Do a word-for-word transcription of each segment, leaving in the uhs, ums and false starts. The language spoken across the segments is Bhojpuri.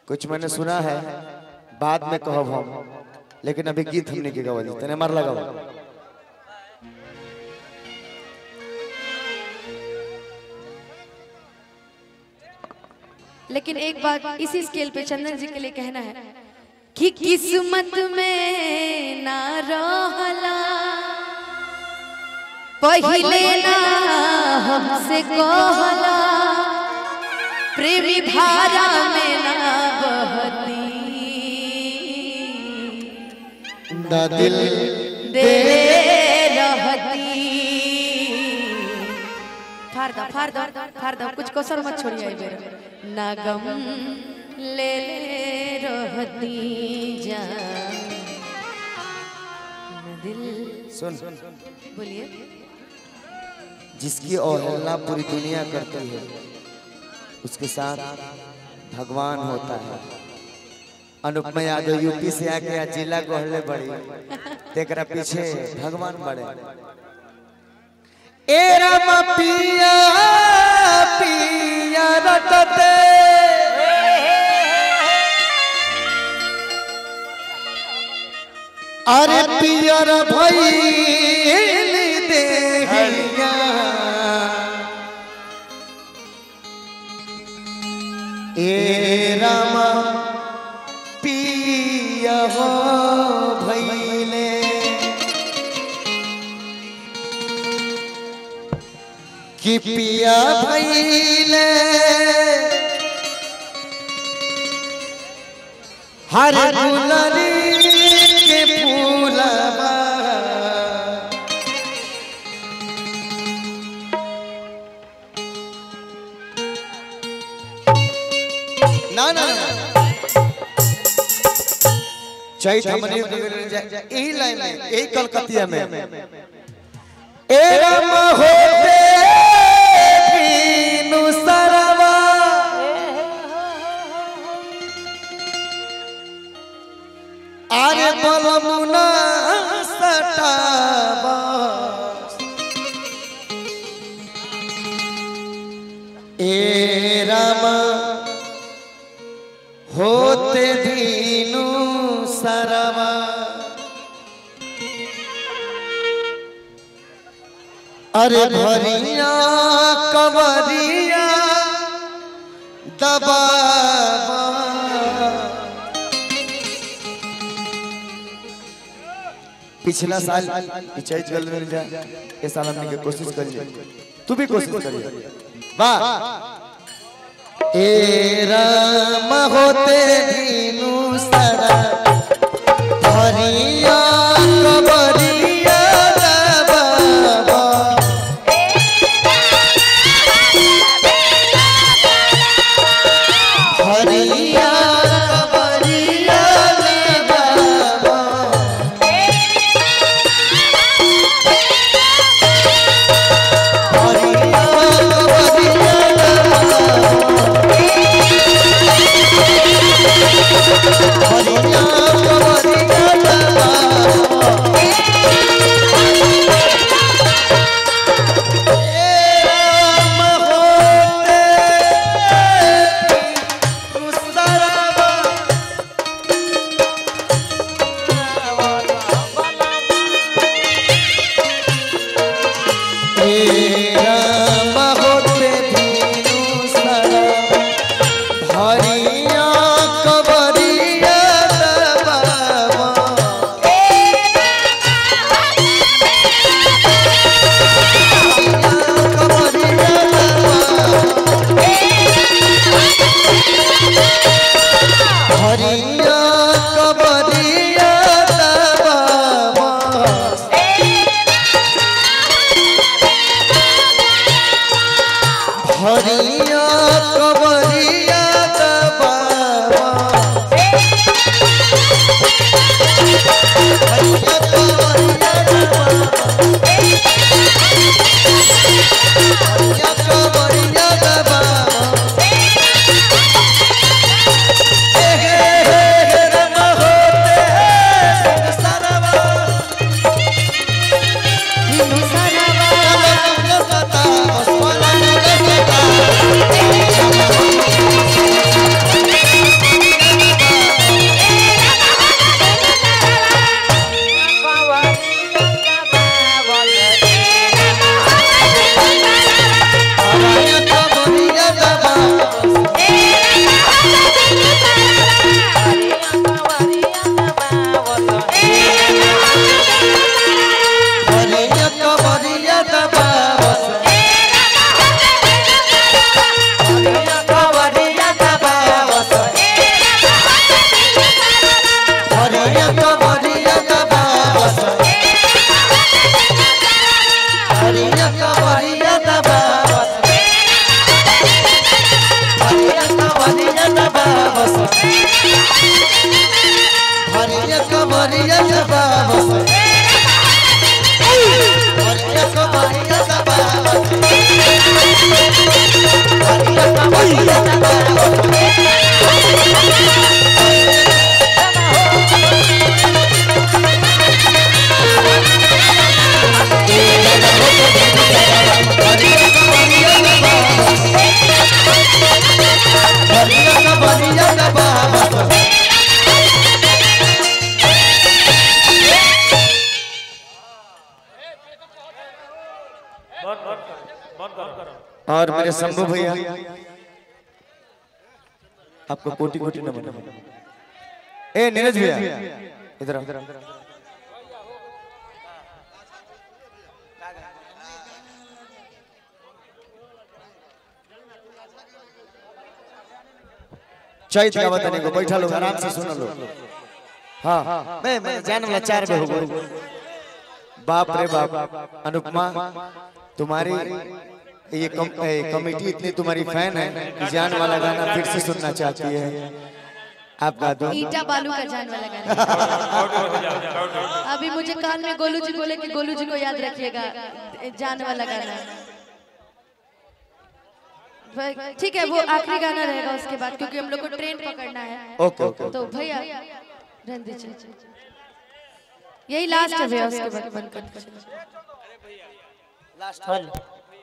कुछ मैंने सुना है बाद में कहो हम, लेकिन अभी गीत हमने के गवा दी तने मार लगाओ। लेकिन एक बात इसी स्केल पे चंदन जी के लिए कहना है कि किस्मत में ना रहला पहिले ना हमसे कहला प्रेमी धारा में ना बहती ना दिल दे रहती। फार दो फार दो फार दो कुछ कसर मत छोड़िए मेरा ना गम ले ले रहती जा दिल। सुन बोलिए। जिसकी अवहेलना पूरी दुनिया करती है उसके साथ भगवान होता है। अनुपमा यादव यूपी से आके जिला गोहले बड़ी तेकरा पीछे भगवान बड़े। ए राम पिया पिया रटते अरे पियर भइली देहिया ए राम पिया हो भइले कि पिया भइले हर गुलरी के फूलबा ना ना चैत हमने यही लाइन में यही कलकतिया में ए राम होते बीनु सरवा आरे बलमुना सटावा ए राम होते बीनु सरवा अरे भरिया कवरिया दबावा पिछला साल चैत गल मिल जाए इस साल हमने के कोशिश करिए तू भी कोशिश करिए। वाह ए राम होते बीनु सरा भरिया कवरिया दबावा भरिया कवरिया दबावा भरिया कवरिया हरिया कवरिया हरिया कवरिया दबा दबावस भरिया कमरिया दबावस भरिया कमरिया दबावस भरिया कमरिया दबावस और मेरे शंभू भैया आपको कोटि कोटि नमन। ए नीरज भैया इधर आओ। चैत का बताने को बैठा लो आराम से सुन लो। हाँ मैं मैं जान वाला चार में हो गई। बाप रे बाप अनुपमा तुम्हारी ये कम, कमेटी इतनी तुम्हारी फैन है कि जान वाला गाना फिर से सुनना चाहती है। आप गा दो। ईटा बालू का जान वाला गाना। अभी मुझे कान में गोलू जी बोले कि गोलू जी को याद रखिएगा जान वाला गाना। ठीक है वो आखिरी गाना रहेगा उसके बाद क्योंकि हम लोग को ट्रेन पकड़ना है। ओके ओके तो भैया रहने दीजिए यही लास्ट है भैया उसके बाद बंद कर दीजिए। लास्ट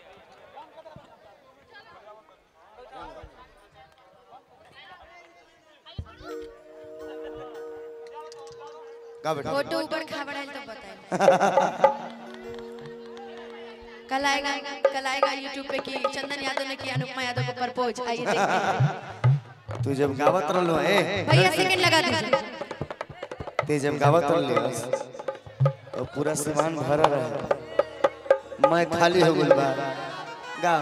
फोटो ऊपर खाबड़ा है तो बताएं। कल आएगा कल आएगा यूट्यूब पे कि चंदन यादव ने किया अनुपमा यादव को प्रपोज। आइए देखते हैं। तू जब गावत रहलो ए भैया सेकंड लगा दीजिए। ते जब गावत रहलो तो पूरा सामान भरा रहा मैं खाली हो गई बा गा।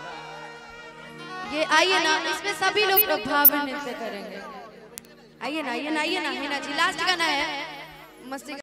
ये आइए ना इसमें सभी लोग भाव नृत्य करेंगे। आइए ना आइए ना आइए ना है ना जी लास्ट गाना है मस्ती।